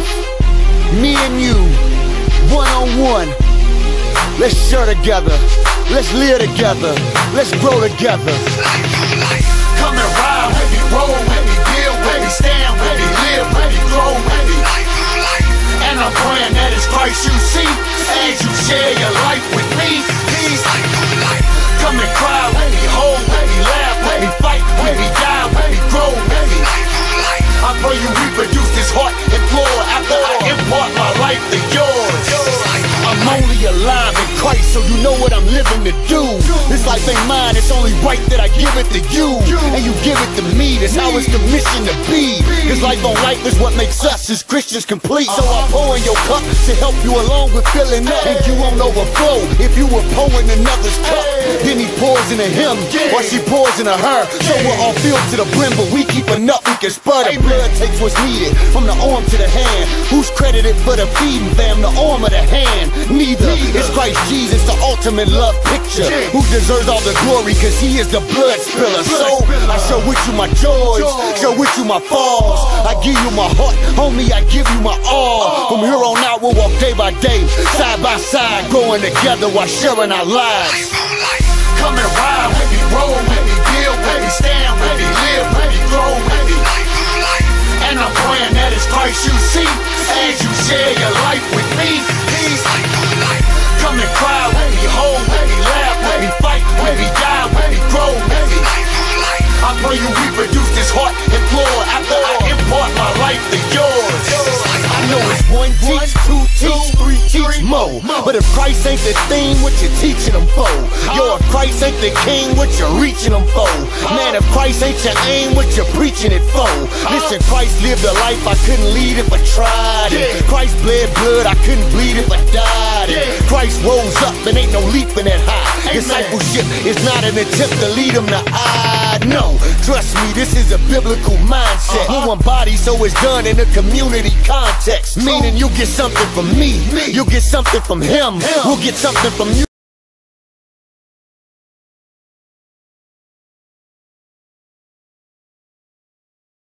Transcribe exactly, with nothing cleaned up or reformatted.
me and you, one on one. Let's share together, let's live together, let's grow together. Come and ride with me, roll with me, build with me, stand with me, live with me, grow with me. And I'm praying that it's Christ you see as you share your life with me. Please, come and cry with me, hold with me, laugh with me, fight with me, die with me, grow with me. I pray you reproduce this heart and floor after I impart my life to yours. I'm only alive in Christ, so you know what I'm living to do. This life ain't mine, it's only right that I give it to you. And you give it to me, that's how it's commissioned to be. Cause life on life is what makes us as Christians complete. So I pour in your cup to help you along with filling up. And you won't overflow if you were pouring another's cup. Then he pours into him, or she pours into her. So we're all filled to the brim, but we keep enough we can spur. The blood takes what's needed, from the arm to the hand. Who's credited for the feeding, fam? The arm or the hand? Neither. It's Christ Jesus, the ultimate love picture, who deserves all the glory, cause he is the blood spiller. So I share with you my joys, share with you my falls. I give you my heart, homie, I give you my all. From here on out we'll walk day by day, side by side, growing together while sharing our lives. Come and ride with me, roll with me, build with me, stand with me, live with me, grow with me. And I'm praying that it's Christ you see as you share your life with me. Please, come and cry with me, hold with me, laugh with me, fight with me, die with me, grow with me. I pray you reproduce this heart and floor after I impart my life to yours. I know it's one teach, two teach, three teach more. But if Christ ain't the thing, what you teaching them for? Yo, if Christ ain't the king, what you reaching them for? Man, if Christ ain't your aim, what you preaching it for? Listen, Christ lived a life I couldn't lead if I tried it. Christ bled blood I couldn't bleed if I died it. Christ rose up and ain't no leaping that high. Discipleship is not an attempt to lead them to I. No, trust me, this is a biblical mindset. We're one body, so it's done in a community context. Meaning you get something from me, you get something from him, we'll get something from you.